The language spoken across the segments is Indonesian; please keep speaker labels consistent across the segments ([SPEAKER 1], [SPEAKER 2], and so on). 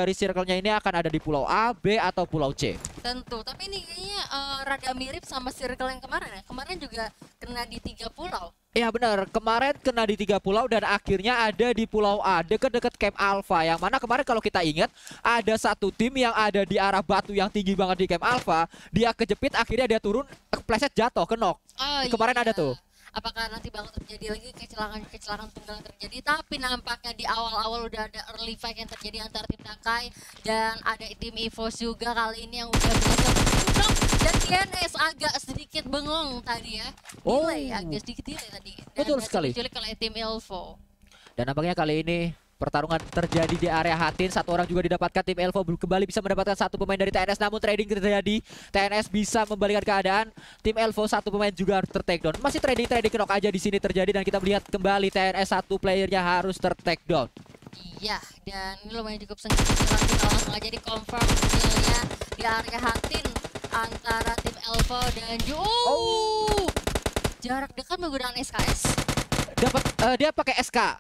[SPEAKER 1] dari circle-nya ini akan ada di pulau A, B, atau pulau C.
[SPEAKER 2] Tentu, tapi ini kayaknya rada mirip sama circle yang kemarin ya. Kemarin juga kena di 3 pulau.
[SPEAKER 1] Ya benar, kemarin kena di 3 pulau dan akhirnya ada di pulau A, deket-deket Camp Alpha. Yang mana kemarin kalau kita ingat, ada satu tim yang ada di arah batu yang tinggi banget di Camp Alpha. Dia kejepit, akhirnya dia turun, kepleset jatuh, kenok.
[SPEAKER 2] Oh,
[SPEAKER 1] Kemarin
[SPEAKER 2] iya.
[SPEAKER 1] ada tuh.
[SPEAKER 2] Apakah nanti bakal terjadi lagi kecelakaan tunggal yang terjadi? Tapi nampaknya di awal-awal udah ada early fight yang terjadi antara tim Takai dan ada tim EVOS juga kali ini yang udah berhasil menang. Dan TNS agak sedikit bengong tadi ya. Agak sedikit delay tadi. Dan
[SPEAKER 1] Betul sekali.
[SPEAKER 2] Diculik oleh tim Elvo.
[SPEAKER 1] Dan nampaknya kali ini pertarungan terjadi di area Hatin. Satu orang juga didapatkan, tim Elvo kembali bisa mendapatkan satu pemain dari TNS. Namun trading terjadi, TNS bisa membalikan keadaan. Tim Elvo satu pemain juga ter-take down. Masih trading knock aja di sini terjadi. Dan kita melihat kembali TNS satu playernya harus ter-take down.
[SPEAKER 2] Iya, dan ini lumayan cukup sengit. Langsung aja di confirm skillnya di area Hatin antara tim Elvo dan jarak dekat menggunakan SKS.
[SPEAKER 1] Dia pakai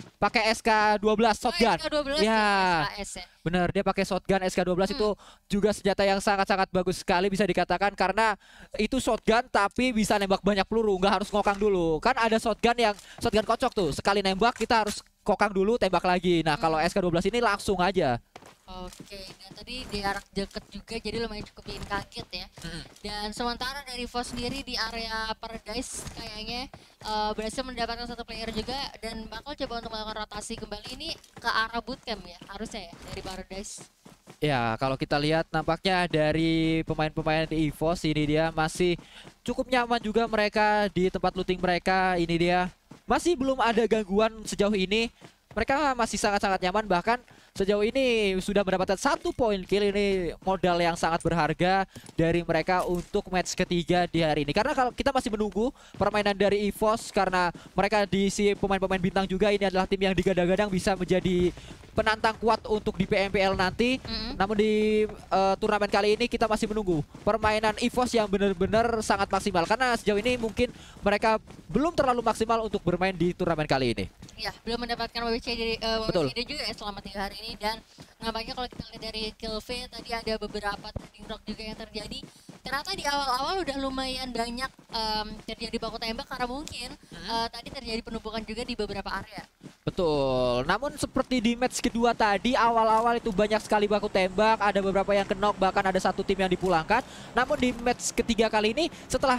[SPEAKER 1] SK 12 shotgun.
[SPEAKER 2] SK12
[SPEAKER 1] ya.
[SPEAKER 2] SKS ya.
[SPEAKER 1] Bener, dia pakai shotgun SK12 itu juga senjata yang sangat-sangat bagus sekali bisa dikatakan, karena itu shotgun tapi bisa nembak banyak peluru, nggak harus ngokang dulu. Kan ada shotgun kocok tuh, sekali nembak kita harus kokang dulu, tembak lagi. Nah kalau SK12 ini langsung aja.
[SPEAKER 2] Oke, dan tadi di jarak deket juga, jadi lumayan cukup bikin kaget ya. Dan sementara dari Vos sendiri di area Paradise kayaknya berhasil mendapatkan satu player juga dan bakal coba untuk melakukan rotasi kembali ini ke arah bootcamp ya, harusnya ya dari Paradise.
[SPEAKER 1] Ya, kalau kita lihat nampaknya dari pemain-pemain di EVOS ini dia masih cukup nyaman juga mereka di tempat looting mereka. Ini dia masih belum ada gangguan sejauh ini. Mereka masih sangat-sangat nyaman, bahkan sejauh ini sudah mendapatkan 1 poin kill. Ini modal yang sangat berharga dari mereka untuk match ketiga di hari ini. Karena kalau kita masih menunggu permainan dari EVOS, karena mereka diisi pemain-pemain bintang juga. Ini adalah tim yang digadang-gadang bisa menjadi penantang kuat untuk di PMPL nanti. Namun di turnamen kali ini kita masih menunggu permainan EVOS yang benar-benar sangat maksimal. Karena sejauh ini mungkin mereka belum terlalu maksimal untuk bermain di turnamen kali ini.
[SPEAKER 2] Ya, belum mendapatkan WBCD juga ya selama 3 hari ini. Dan nampaknya kalau kita lihat dari kill V tadi ada beberapa trading rock juga yang terjadi. Ternyata di awal-awal udah lumayan banyak terjadi baku tembak karena mungkin tadi terjadi penumpukan juga di beberapa area.
[SPEAKER 1] Betul, namun seperti di match kedua tadi, awal-awal itu banyak sekali baku tembak, ada beberapa yang kenok, bahkan ada satu tim yang dipulangkan. Namun di match ketiga kali ini, setelah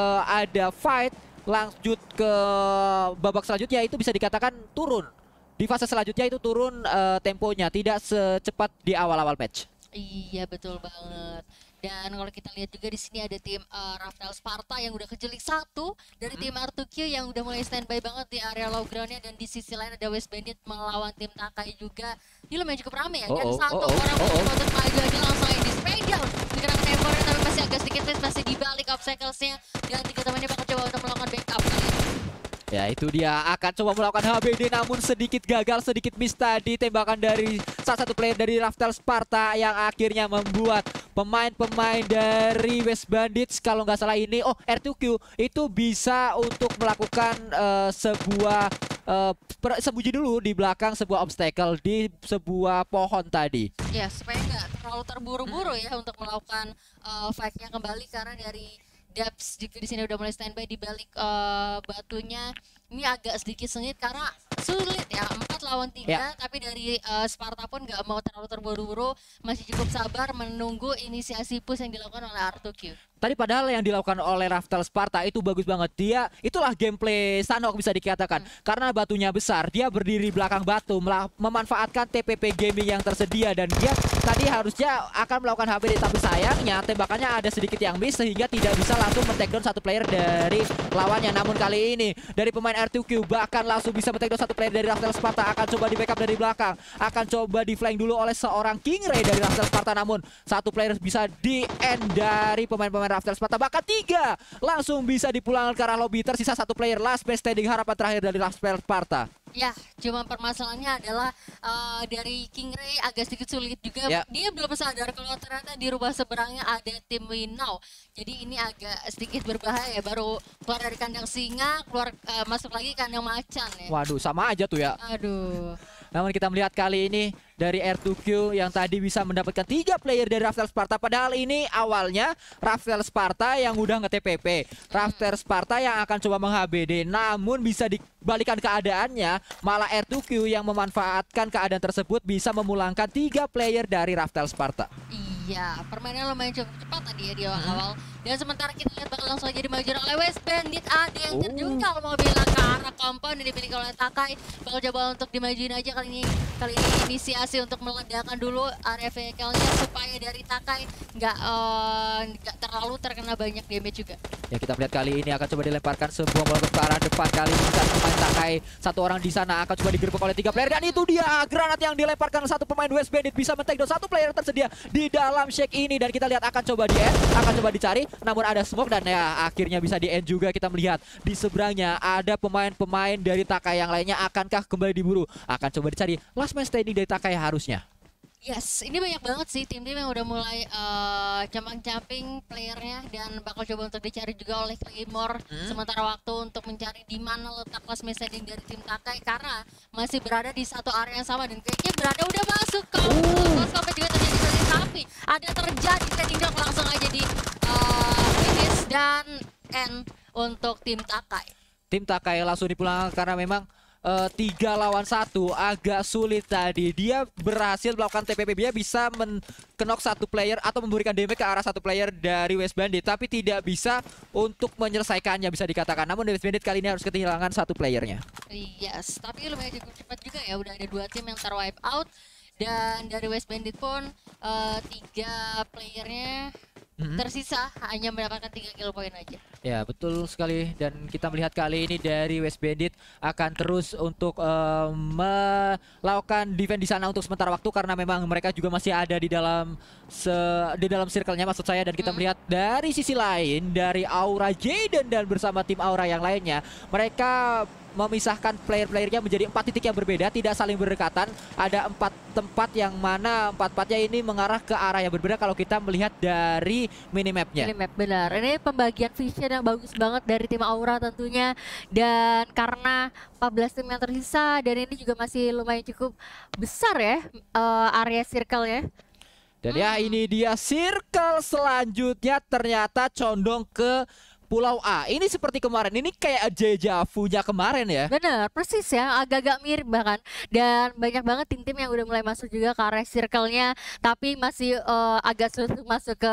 [SPEAKER 1] ada fight, lanjut ke babak selanjutnya, itu bisa dikatakan turun. Di fase selanjutnya itu turun temponya, tidak secepat di awal-awal match.
[SPEAKER 2] Iya, betul banget. Dan kalau kita lihat juga di sini ada tim Raftel Sparta yang udah kejelik satu dari tim R2Q yang udah mulai standby banget di area low groundnya, dan di sisi lain ada West Bandit melawan tim Takai juga. Ini lumayan cukup rame ya. Dan satu orang untuk maju aja langsung aja di spray down. Dikenang tempornya tapi masih agak sedikit miss, masih di balik obstacles-nya. Dan 3 temannya bakal coba untuk melakukan backup kali ini.
[SPEAKER 1] Ya, itu dia akan coba melakukan HBD, namun sedikit gagal, sedikit miss tadi tembakan dari salah satu player dari Raftel Sparta yang akhirnya membuat pemain-pemain dari West Bandits, kalau nggak salah ini, R2Q itu bisa untuk melakukan sebuah sembunyi dulu di belakang sebuah obstacle di sebuah pohon tadi.
[SPEAKER 2] Ya, supaya nggak terlalu terburu-buru ya untuk melakukan fight-nya kembali, karena dari Debs juga di sini udah mulai standby di balik batunya. Ini agak sedikit sengit karena sulit ya, 4 lawan 3 tapi dari Sparta pun nggak mau terlalu terburu-buru, masih cukup sabar menunggu inisiasi push yang dilakukan oleh R2Q.
[SPEAKER 1] Tadi padahal yang dilakukan oleh Raftel Sparta itu bagus banget. Itulah gameplay Sanhok bisa dikatakan. Karena batunya besar, dia berdiri belakang batu, memanfaatkan TPP gaming yang tersedia. Dan dia tadi harusnya akan melakukan HBD, tapi sayangnya tembakannya ada sedikit yang miss sehingga tidak bisa langsung men-take down satu player dari lawannya. Namun kali ini dari pemain R2Q bahkan langsung bisa men-take down satu player dari Raftel Sparta. Akan coba di backup dari belakang, akan coba di flank dulu oleh seorang King Ray dari Raftel Sparta. Namun satu player bisa di-end dari pemain-pemain Raftel Sparta, bahkan 3 langsung bisa dipulangkan ke arah lobby. Tersisa satu player, last man standing, harapan terakhir dari Raftel Sparta.
[SPEAKER 2] Ya, cuma permasalahannya adalah dari King Ray agak sedikit sulit juga. Dia belum sadar kalau ternyata di rubah seberangnya ada tim Winnow. Jadi ini agak sedikit berbahaya, baru keluar dari kandang singa, masuk lagi kandang macan ya.
[SPEAKER 1] Waduh, sama aja tuh ya.
[SPEAKER 2] Aduh.
[SPEAKER 1] Namun kita melihat kali ini dari R2Q yang tadi bisa mendapatkan 3 player dari Raftel Sparta. Padahal ini awalnya Raftel Sparta yang udah nge-TPP, Raftel Sparta yang akan coba meng-HBD. Namun bisa dibalikan keadaannya, malah R2Q yang memanfaatkan keadaan tersebut bisa memulangkan 3 player dari Raftel Sparta.
[SPEAKER 2] Iya, permainan lumayan cukup cepat tadi ya di awal-awal. Dan sementara kita lihat bakal langsung aja dimaju oleh West Bandit. Ada yang terjungkal mau bilang ke arah compound yang dimiliki oleh Takai. Bakal coba untuk dimajuin aja kali ini inisiasi untuk meledakkan dulu area vehicle-nya supaya dari Takai nggak terlalu terkena banyak damage juga.
[SPEAKER 1] Ya, kita lihat kali ini akan coba dilemparkan sebuah molotov ke arah depan. Kali ini satu pemain Takai, satu orang di sana akan coba digerebek oleh 3 player. Dan itu dia granat yang dilemparkan satu pemain West Bandit bisa men-take down satu player tersedia di dalam shake ini. Dan kita lihat akan coba di-end, akan coba dicari, namun ada smoke dan ya akhirnya bisa di-end juga. Kita melihat di seberangnya ada pemain-pemain dari Takai yang lainnya. Akankah kembali diburu? Akan coba dicari last man standing dari Takai harusnya.
[SPEAKER 2] Yes, ini banyak banget sih tim-tim yang udah mulai camping playernya dan bakal coba untuk dicari juga oleh Claymore sementara waktu untuk mencari di mana letak last man standing dari tim Takai karena masih berada di satu area yang sama dan kayaknya berada udah masuk ke sampai juga terjadi tadi, tapi ada terjadi standing down langsung aja di finish dan end untuk tim Takai.
[SPEAKER 1] Tim Takai langsung dipulangkan karena memang 3 lawan 1 agak sulit tadi. Dia berhasil melakukan TPP, dia bisa menkenok satu player atau memberikan damage ke arah satu player dari West Bandit, tapi tidak bisa untuk menyelesaikannya bisa dikatakan. Namun West Bandit kali ini harus kehilangan satu playernya.
[SPEAKER 2] Yes, tapi lumayan cukup cepat juga ya. Udah ada 2 tim yang terwipe out dan dari West Bandit pun 3 playernya tersisa hanya mendapatkan 3 kill point aja.
[SPEAKER 1] Ya, betul sekali. Dan kita melihat kali ini dari West Bandit akan terus untuk melakukan defense di sana untuk sementara waktu karena memang mereka juga masih ada di dalam circle-nya maksud saya. Dan kita melihat dari sisi lain dari Aura Jaden dan bersama tim Aura yang lainnya, mereka memisahkan player-playernya menjadi 4 titik yang berbeda, tidak saling berdekatan. Ada 4 tempat yang mana 4-4-nya ini mengarah ke arah yang berbeda kalau kita melihat dari minimapnya.
[SPEAKER 2] Minimap benar. Ini pembagian vision yang bagus banget dari tim Aura tentunya. Dan karena 14 tim yang tersisa dan ini juga masih lumayan cukup besar ya area circle-nya.
[SPEAKER 1] Dan ya ini dia circle selanjutnya ternyata condong ke Pulau A. Ini seperti kemarin, ini kayak deja vu-nya kemarin ya.
[SPEAKER 2] Bener, persis ya, agak-agak mirip bahkan. Dan banyak banget tim-tim yang udah mulai masuk juga ke area circle-nya, tapi masih agak sulit masuk ke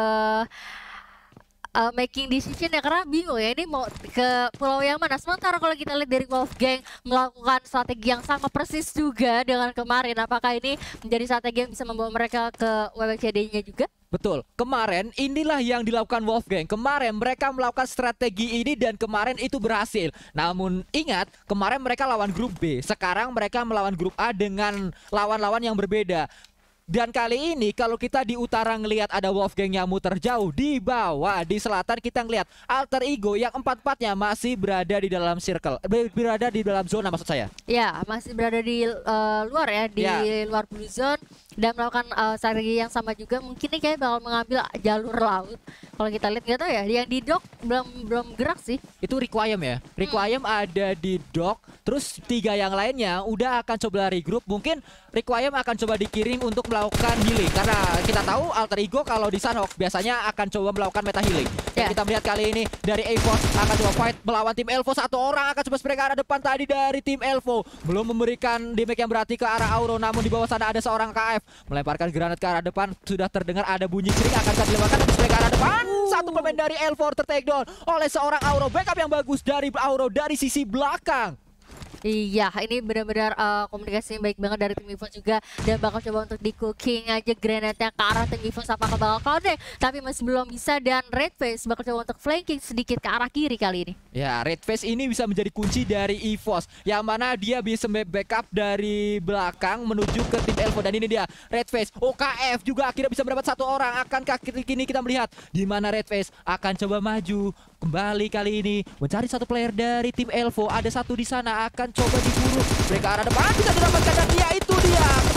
[SPEAKER 2] making decision ya karena bingung ya ini mau ke pulau yang mana. Sementara kalau kita lihat dari Wolfgang melakukan strategi yang sama persis juga dengan kemarin, apakah ini menjadi strategi yang bisa membawa mereka ke WWCD-nya juga?
[SPEAKER 1] Betul, kemarin inilah yang dilakukan Wolfgang. Kemarin mereka melakukan strategi ini dan kemarin itu berhasil. Namun ingat, kemarin mereka lawan grup B. Sekarang mereka melawan grup A dengan lawan-lawan yang berbeda. Dan kali ini kalau kita di utara ngelihat ada Wolfgang yang muter jauh, di bawah di selatan kita ngelihat Alter Ego yang 4-4-nya masih berada di dalam circle, berada di dalam zona maksud saya.
[SPEAKER 2] Ya, masih berada di luar ya, di luar blue zone dan melakukan strategi yang sama juga. Mungkin ini kayak bakal mengambil jalur laut. Kalau kita lihat nggak tahu ya, yang di dock belum gerak sih.
[SPEAKER 1] Itu Requiem ya. Requiem ada di dock, terus 3 yang lainnya udah akan coba regroup. Mungkin Requiem akan coba dikirim untuk melakukan healing karena kita tahu Alter Ego kalau di Sunhawk biasanya akan coba melakukan meta healing. Dan kita melihat kali ini dari EVOS akan coba fight melawan tim Elvo. 1 orang akan coba spray ke arah depan tadi dari tim Elvo. Belum memberikan damage yang berarti ke arah Auro, namun di bawah sana ada seorang KF melemparkan granat ke arah depan. Sudah terdengar ada bunyi kering akan dilemparkan dan spray ke arah depan. Satu pemain dari Elvo tertake down oleh seorang Auro. Backup yang bagus dari Auro dari sisi belakang.
[SPEAKER 2] Iya, ini benar-benar komunikasi yang baik banget dari tim EVOS juga. Dan bakal coba untuk di cooking aja granatnya ke arah tim EVOS apakah bakal connect, tapi masih belum bisa. Dan Redface bakal coba untuk flanking sedikit ke arah kiri kali ini.
[SPEAKER 1] Ya, Redface ini bisa menjadi kunci dari EVOS, yang mana dia bisa backup dari belakang menuju ke tim Elvo. Dan ini dia Redface, OKF juga akhirnya bisa mendapat 1 orang. Akankah kini kita melihat di mana Redface akan coba maju kembali kali ini mencari 1 player dari tim Elvo. Ada 1 di sana akan coba diburu. Mereka arah depan bisa didapatkan dan dia itu dia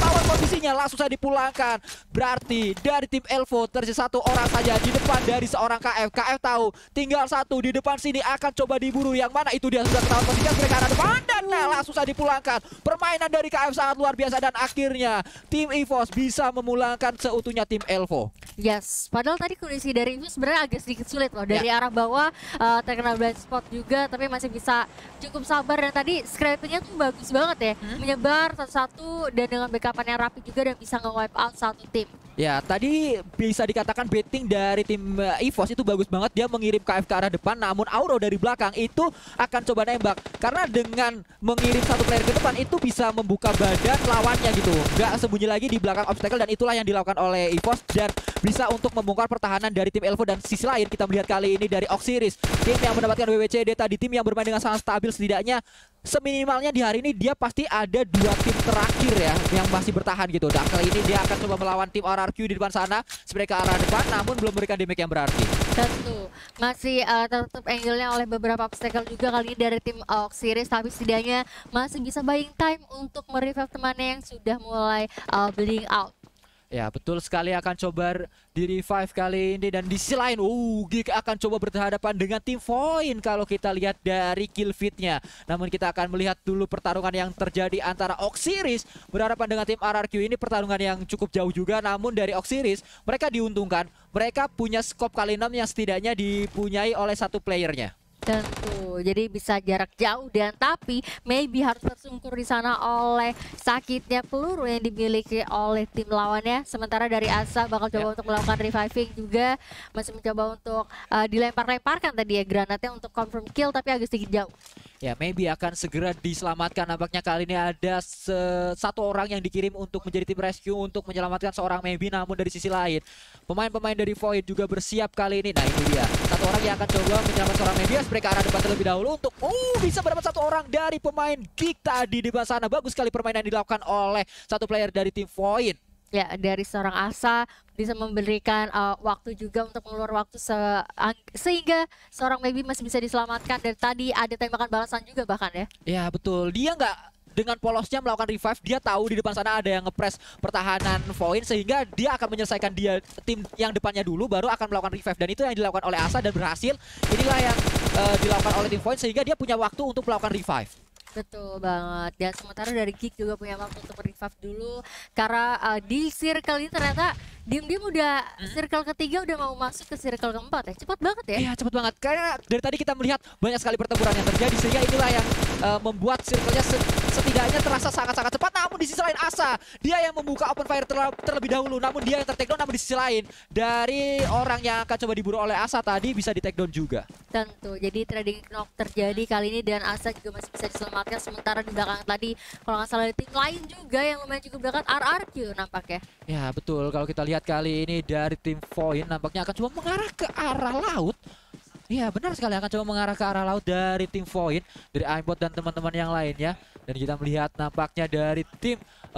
[SPEAKER 1] lawan posisinya langsung saja dipulangkan. Berarti dari tim Elvo tersisa 1 orang saja di depan dari seorang KF. KF tahu tinggal 1 di depan sini akan coba diburu, yang mana itu dia sudah ketahuan posisinya mereka ada depan dan langsung saja dipulangkan. Permainan dari KF sangat luar biasa dan akhirnya tim EVOS bisa memulangkan seutuhnya tim Elvo.
[SPEAKER 2] Yes, padahal tadi kondisi dari itu sebenarnya agak sedikit sulit loh. Dari arah bawah terkena blind spot juga, tapi masih bisa cukup sabar. Dan tadi scrapingnya tuh bagus banget ya, menyebar satu-satu dan dengan backupan yang rapi juga dan bisa nge-wipe out satu tim.
[SPEAKER 1] Ya, tadi bisa dikatakan betting dari tim EVOS itu bagus banget. Dia mengirim KF ke arah depan, namun Auro dari belakang itu akan coba nembak. Karena dengan mengirim 1 player ke depan itu bisa membuka badan lawannya gitu. Gak sembunyi lagi di belakang obstacle, dan itulah yang dilakukan oleh EVOS. Dan bisa untuk membongkar pertahanan dari tim Elvo. Dan sisi lain kita melihat kali ini dari Oxiris, tim yang mendapatkan WWCD tadi, tim yang bermain dengan sangat stabil. Setidaknya seminimalnya di hari ini dia pasti ada 2 tim terakhir ya yang masih bertahan gitu. Dan kali ini dia akan coba melawan tim RRQ di depan sana. Mereka arah depan namun belum memberikan damage yang berarti.
[SPEAKER 2] Tentu masih tertutup angle-nya oleh beberapa obstacle juga kali ini dari tim Oxiris, tapi setidaknya masih bisa buying time untuk merevive temannya yang sudah mulai bleeding out.
[SPEAKER 1] Ya, betul sekali, akan coba di revive kali ini. Dan di sisi lain, Geek akan coba berhadapan dengan tim Void kalau kita lihat dari kill feed-nya. Namun kita akan melihat dulu pertarungan yang terjadi antara Oxiris berhadapan dengan tim RRQ. Ini pertarungan yang cukup jauh juga, namun dari Oxiris mereka diuntungkan. Mereka punya scope kali 6 yang setidaknya dipunyai oleh 1 playernya.
[SPEAKER 2] Tentu, jadi bisa jarak jauh dan tapi maybe harus tersungkur di sana oleh sakitnya peluru yang dimiliki oleh tim lawannya. Sementara dari Asa bakal coba untuk melakukan reviving juga, masih mencoba untuk dilempar-lemparkan tadi ya granatnya untuk confirm kill, tapi agak sedikit jauh.
[SPEAKER 1] Ya, maybe akan segera diselamatkan. Nampaknya kali ini ada 1 orang yang dikirim untuk menjadi tim rescue untuk menyelamatkan seorang maybe. Namun dari sisi lain, pemain-pemain dari Void juga bersiap kali ini. Nah, ini dia 1 orang yang akan coba menyelamatkan seorang maybe. Mereka arah depan terlebih dahulu untuk bisa mendapat 1 orang dari pemain Geek tadi di depan sana. Bagus sekali permainan dilakukan oleh 1 player dari tim Void.
[SPEAKER 2] Ya, dari seorang Asa bisa memberikan waktu juga untuk mengeluarkan waktu sehingga seorang maybe masih bisa diselamatkan. Dan tadi ada tembakan balasan juga bahkan ya.
[SPEAKER 1] Ya, betul. Dia nggak dengan polosnya melakukan revive. Dia tahu di depan sana ada yang ngepress pertahanan Void, sehingga dia akan menyelesaikan tim yang depannya dulu, baru akan melakukan revive. Dan itu yang dilakukan oleh Asa dan berhasil. Inilah yang dilakukan oleh tim Void, sehingga dia punya waktu untuk melakukan revive.
[SPEAKER 2] Betul banget. Dan sementara dari Geek juga punya waktu untuk revive dulu, karena di circle ini ternyata diam-diam udah circle ketiga udah mau masuk ke circle keempat ya. Cepat banget ya.
[SPEAKER 1] Iya, cepat banget. Karena dari tadi kita melihat banyak sekali pertempuran yang terjadi, sehingga inilah yang membuat circle-nya setidaknya terasa sangat-sangat cepat. Namun di sisi lain Asa, dia yang membuka open fire terlebih dahulu, namun dia yang tertakedown. Namun di sisi lain dari orang yang akan coba diburu oleh Asa tadi bisa ditakedown juga.
[SPEAKER 2] Tentu, jadi trading knock terjadi kali ini dan Asa juga masih bisa diselamatkan. Sementara di belakang tadi kalau nggak salah ada tim lain juga yang lumayan cukup dekat, RRQ nampaknya.
[SPEAKER 1] Ya, betul. Kalau kita lihat kali ini dari tim Void nampaknya akan coba mengarah ke arah laut. Iya, benar sekali, akan coba mengarah ke arah laut dari tim Void, dari Aimbot dan teman-teman yang lainnya. Dan kita melihat nampaknya dari tim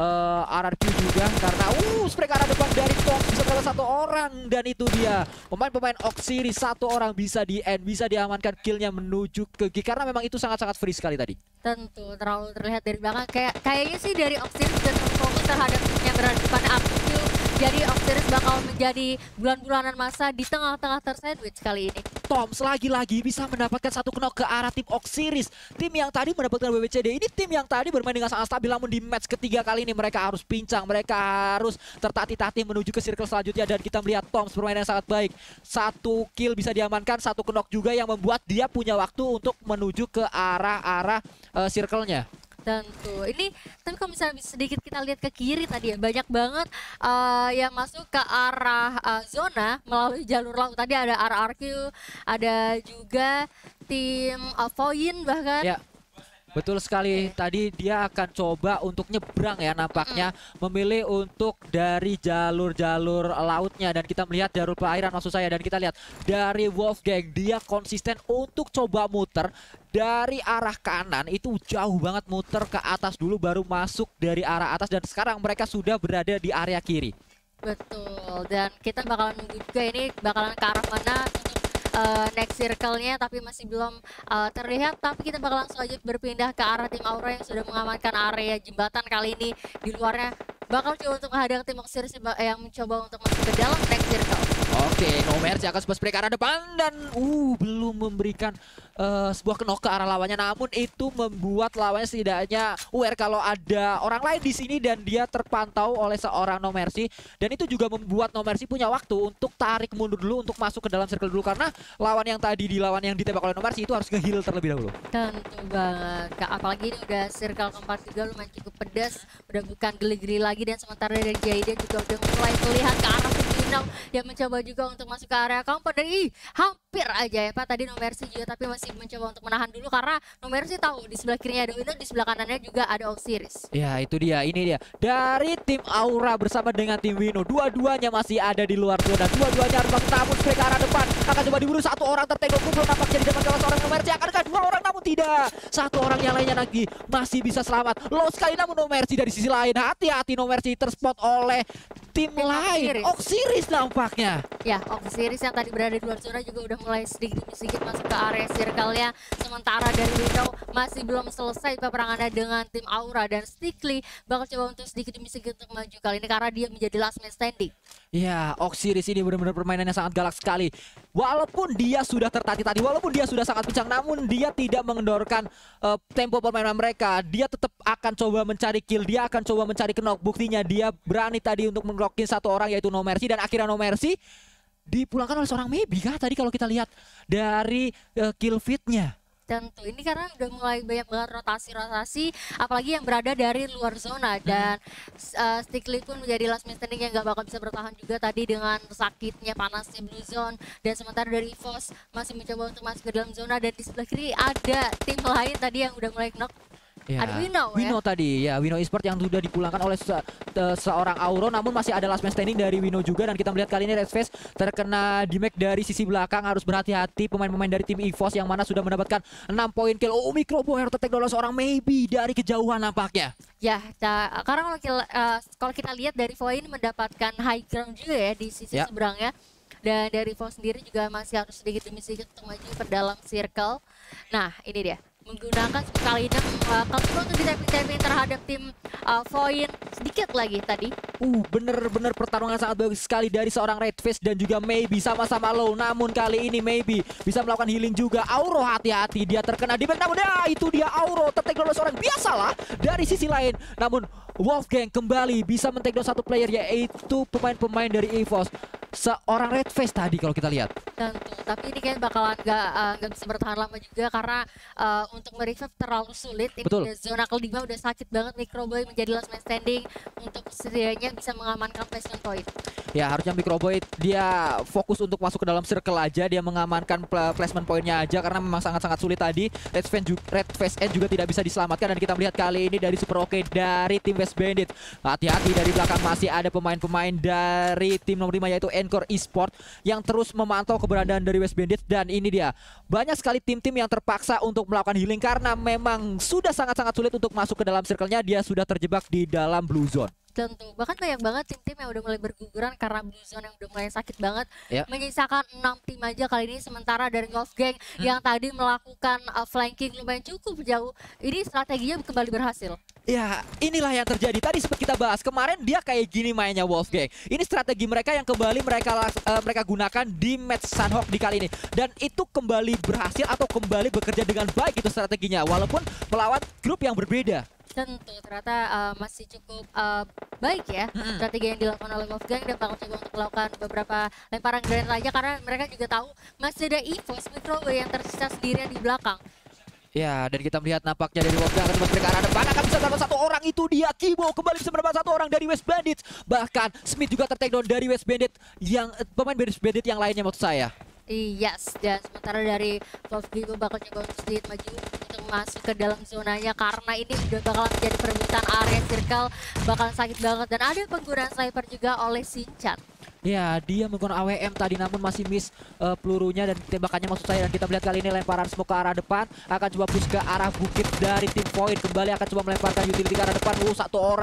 [SPEAKER 1] RRQ juga, karena spray ke arah depan dari Tom bisa mendapat 1 orang. Dan itu dia pemain-pemain Oxiris, 1 orang bisa di-end, bisa diamankan killnya menuju ke Geek, karena memang itu sangat-sangat free sekali tadi.
[SPEAKER 2] Tentu, terlalu terlihat dari belakang. Kayaknya sih dari Oxiris dan fokus terhadap tim yang berada di depan RRQ. Jadi Oxiris bakal menjadi bulan-bulanan masa di tengah-tengah tersandwich kali ini.
[SPEAKER 1] Toms lagi-lagi bisa mendapatkan 1 knock ke arah tim Oxiris. Tim yang tadi mendapatkan WWCD. Ini tim yang tadi bermain dengan sangat stabil, namun di match ketiga kali ini mereka harus pincang. Mereka harus tertatih-tatih menuju ke circle selanjutnya. Dan kita melihat Toms bermain yang sangat baik. 1 kill bisa diamankan, 1 knock juga yang membuat dia punya waktu untuk menuju ke arah-arah circle-nya.
[SPEAKER 2] Tentu, ini tapi kalau misalnya sedikit kita lihat ke kiri tadi ya, banyak banget yang masuk ke arah zona melalui jalur laut. Tadi ada RRQ, ada juga tim Void bahkan.
[SPEAKER 1] Ya, betul sekali. Tadi dia akan coba untuk nyebrang ya, nampaknya memilih untuk dari jalur-jalur lautnya. Dan kita melihat jalur perairan maksud saya. Dan kita lihat dari Wolfgang, dia konsisten untuk coba muter dari arah kanan, itu jauh banget muter ke atas dulu baru masuk dari arah atas. Dan sekarang mereka sudah berada di area kiri.
[SPEAKER 2] Betul, dan kita bakalan nunggu juga ini bakalan ke arah mana untuk next circle-nya, tapi masih belum terlihat. Tapi kita bakal langsung aja berpindah ke arah tim Aura yang sudah mengamankan area jembatan kali ini. Di luarnya bakal coba untuk menghadang tim Oxiris yang mencoba untuk masuk ke dalam next circle.
[SPEAKER 1] Oke, No Mercy akan sebuah spray ke arah depan dan belum memberikan sebuah knock ke arah lawannya, namun itu membuat lawannya setidaknya aware kalau ada orang lain di sini dan dia terpantau oleh seorang No Mercy, dan itu juga membuat No Mercy punya waktu untuk tarik mundur dulu untuk masuk ke dalam circle dulu karena lawan yang tadi dilawan yang ditembak oleh No Mercy itu harus nge-heal terlebih dahulu.
[SPEAKER 2] Tentu banget, Kak. Apalagi ini udah circle keempat juga lumayan cukup pedas, udah bukan geli-geli lagi, dan sementara dari Jaiden juga udah mulai melihat ke arah Final yang mencoba juga untuk masuk ke area compound, dan hampir aja ya Pak tadi No Mercy juga, tapi masih mencoba untuk menahan dulu karena No Mercy tahu di sebelah kirinya ada Window, di sebelah kanannya juga ada Oxiris.
[SPEAKER 1] Ya itu dia, ini dia dari tim Aura bersama dengan tim Wino, dua-duanya masih ada di luar zona, dua-duanya harus masuk, namun spray ke arah depan akan coba diburu, satu orang tertengok, belum nampak jadi dapat salah seorang No Mercy, akankah dua orang, namun tidak, satu orang yang lainnya lagi masih bisa selamat, low sekali namun No Mercy dari sisi lain, hati-hati No Mercy terspot oleh tim lain, Oxiris nampaknya.
[SPEAKER 2] Ya, Oxiris yang tadi berada di luar zona juga udah mulai sedikit demi sedikit masuk ke area circle-nya. Sementara dari Window masih belum selesai peperangannya dengan tim Aura, dan Stickly bakal coba untuk sedikit demi sedikit untuk maju kali ini karena dia menjadi last man standing.
[SPEAKER 1] Ya, Oxiris ini benar-benar permainannya sangat galak sekali. Walaupun dia sudah tertati-tati, walaupun dia sudah sangat pincang, namun dia tidak mengendorkan tempo permainan mereka. Dia tetap akan coba mencari kill, dia akan coba mencari knock. Buktinya dia berani tadi untuk menglockin satu orang yaitu No Mercy, dan akhirnya No Mercy dipulangkan oleh seorang Maybe kah tadi kalau kita lihat dari kill feed-nya.
[SPEAKER 2] Tentu ini karena udah mulai banyak banget rotasi-rotasi, apalagi yang berada dari luar zona, dan Stickly pun menjadi last man standing yang gak bakal bisa bertahan juga tadi dengan sakitnya panasnya blue zone, dan sementara dari EVOS masih mencoba untuk masuk ke dalam zona, dan di sebelah kiri ada tim lain tadi yang udah mulai knock.
[SPEAKER 1] Ya,
[SPEAKER 2] Ada Wino
[SPEAKER 1] Wino tadi ya, Wino Esport yang sudah dipulangkan oleh seorang Auro, namun masih ada last man standing dari Wino juga, dan kita melihat kali ini Redface terkena damage dari sisi belakang, harus berhati-hati pemain-pemain dari tim EVOS yang mana sudah mendapatkan 6 poin kill. Microboy tertek oleh seorang Maybe dari kejauhan nampaknya.
[SPEAKER 2] Ya, karena kalau kita lihat dari Void mendapatkan high ground juga ya di sisi seberangnya, dan dari Void sendiri juga masih harus sedikit demi sedikit untuk maju ke dalam circle. Nah, ini dia menggunakan sekali ini kalau untuk di-tapping terhadap tim Void sedikit lagi tadi.
[SPEAKER 1] Bener-bener pertarungan sangat bagus sekali dari seorang Redface dan juga Maybe sama-sama low, namun kali ini Maybe bisa melakukan healing juga. Auro hati-hati, dia terkena di back, namun itu dia Auro tertek oleh seorang, biasalah dari sisi lain, namun Wolfgang kembali bisa men-take down satu player yaitu pemain-pemain dari EVOS, seorang Redface tadi kalau kita lihat.
[SPEAKER 2] Tentu, tapi ini kayaknya bakalan nggak bisa bertahan lama juga karena untuk merevive terlalu sulit. Ini udah zona kelima, udah sakit banget. Microboy menjadi last man standing untuk setidaknya bisa mengamankan placement point.
[SPEAKER 1] Ya, harusnya Microboy dia fokus untuk masuk ke dalam circle aja, dia mengamankan placement pointnya aja karena memang sangat-sangat sulit tadi. Redface N juga tidak bisa diselamatkan, dan kita melihat kali ini dari Super OK dari tim West Bandit. Hati-hati dari belakang masih ada pemain-pemain dari tim nomor 5 yaitu Encore Esport yang terus memantau keberadaan dari West Bandit, dan ini dia banyak sekali tim-tim yang terpaksa untuk melakukan healing karena memang sudah sangat-sangat sulit untuk masuk ke dalam circle-nya, dia sudah terjebak di dalam blue zone.
[SPEAKER 2] Tentu, bahkan banyak banget tim-tim yang udah mulai berguguran karena blue zone yang udah mulai sakit banget. Menyisakan 6 tim aja kali ini, sementara dari Wolfgang yang tadi melakukan flanking lumayan cukup jauh, ini strateginya kembali berhasil.
[SPEAKER 1] Ya, inilah yang terjadi. Tadi sempat kita bahas, kemarin dia kayak gini mainnya Wolfgang. Ini strategi mereka yang kembali mereka gunakan di match Sunhawk di kali ini. Dan itu kembali berhasil atau kembali bekerja dengan baik itu strateginya, walaupun melawan grup yang berbeda.
[SPEAKER 2] Tentu, ternyata masih cukup baik ya strategi yang dilakukan oleh Wolfgang, dan bakal coba untuk melakukan beberapa lemparan granat aja karena mereka juga tahu masih ada EVOS Microboy yang tersisa sendirian di belakang.
[SPEAKER 1] Ya, dan kita melihat nampaknya dari Wolfgang akan ke arah depan, akan bisa mendapat satu orang, itu dia Kibo kembali bisa mendapat satu orang dari West Bandit. Bahkan Smith juga ter-take down dari West Bandit, yang pemain West Bandit yang lainnya maksud saya.
[SPEAKER 2] Yes, dan sementara dari Wolfgang bakal coba untuk sedikit maju untuk masuk ke dalam zonanya karena ini udah bakalan menjadi perebutan area circle, bakalan sakit banget, dan ada penggunaan sniper juga oleh Shinchan.
[SPEAKER 1] Ya, dia menggunakan AWM tadi namun masih miss pelurunya dan tembakannya maksud saya, dan kita melihat kali ini lemparan smoke ke arah depan, akan coba push ke arah bukit dari tim Void, kembali akan coba melemparkan utility ke arah depan. Satu orang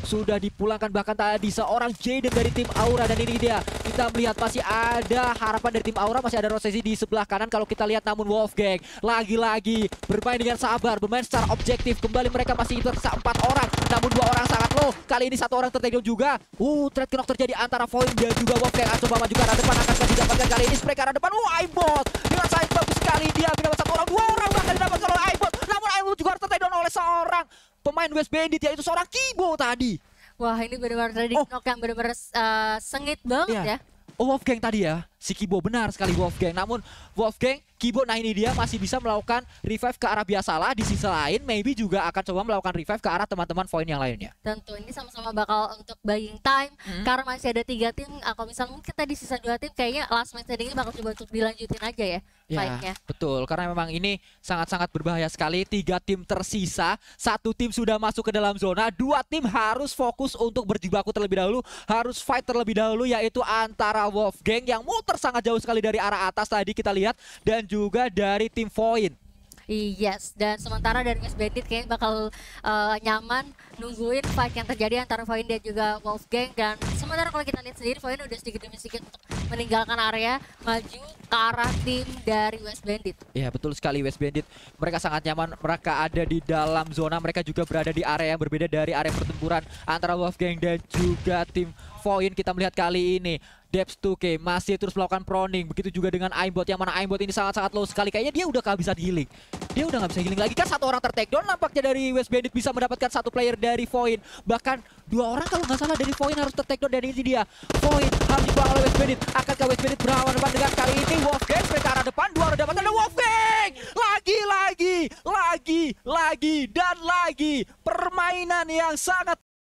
[SPEAKER 1] sudah dipulangkan, bahkan tadi seorang Jaden dari tim Aura. Dan ini dia, kita melihat masih ada harapan dari tim Aura, masih ada Rosesi di sebelah kanan kalau kita lihat. Namun Wolfgang lagi-lagi bermain dengan sabar, bermain secara objektif. Kembali mereka masih tersisa 4 orang, namun 2 orang sangat low. Kali ini 1 orang tertakedown juga. Trade knock terjadi antara Void dan juga Wolfgang. Coba maju ke arah depan, akan didapatkan kali ini spray ke arah depan. Aimbot dengan sangat bagus sekali, dia mendapat 1 orang, 2 orang bahkan didapatkan oleh Aimbot. Namun Aimbot juga tertakedown oleh seorang pemain West Bandit, yaitu seorang Kibo tadi.
[SPEAKER 2] Wah, ini benar-benar trading knock yang benar-benar sengit banget ya.
[SPEAKER 1] Wolfgang tadi ya, si Kibo benar sekali Wolfgang. Namun Wolfgang, Kibo, nah ini dia masih bisa melakukan revive ke arah biasalah. Di sisi lain, maybe juga akan coba melakukan revive ke arah teman-teman Void yang lainnya.
[SPEAKER 2] Tentu ini sama-sama bakal untuk buying time, karena masih ada 3 tim. Kalau misalnya mungkin kita di sisa 2 tim, kayaknya last match standing ini bakal coba untuk dilanjutin aja ya.
[SPEAKER 1] Ya, betul. Karena memang ini sangat-sangat berbahaya sekali. 3 tim tersisa, 1 tim sudah masuk ke dalam zona, 2 tim harus fokus untuk berjibaku terlebih dahulu, harus fight terlebih dahulu, yaitu antara Wolfgang yang muter sangat jauh sekali dari arah atas tadi kita lihat, dan juga dari tim Void.
[SPEAKER 2] Yes, dan sementara dari West Bandit kayaknya bakal nyaman nungguin fight yang terjadi antara Void dan juga Wolfgang. Dan sementara kalau kita lihat sendiri, Void udah sedikit demi sedikit untuk meninggalkan area, maju ke arah tim dari West Bandit.
[SPEAKER 1] Ya, betul sekali West Bandit. Mereka sangat nyaman, mereka ada di dalam zona, mereka juga berada di area yang berbeda dari area pertempuran antara Wolfgang dan juga tim Void. Kita melihat kali ini Debs 2K masih terus melakukan proning, begitu juga dengan Aimbot, yang mana Aimbot ini sangat-sangat low sekali. Kayaknya dia udah kehabisan healing. Dia udah nggak bisa healing lagi kan. 1 orang tertakedown, nampaknya dari West Bandit bisa mendapatkan 1 player dari Void. Bahkan 2 orang kalau nggak salah dari Void harus tertakedown, dan ini dia Void harus dibuang oleh West Bandit. Akankah West Bandit berlawan depan dengan kali ini Wolfgang mereka arah depan, 2 orang dapatkan dan Wolfgang lagi dan lagi permainan yang sangat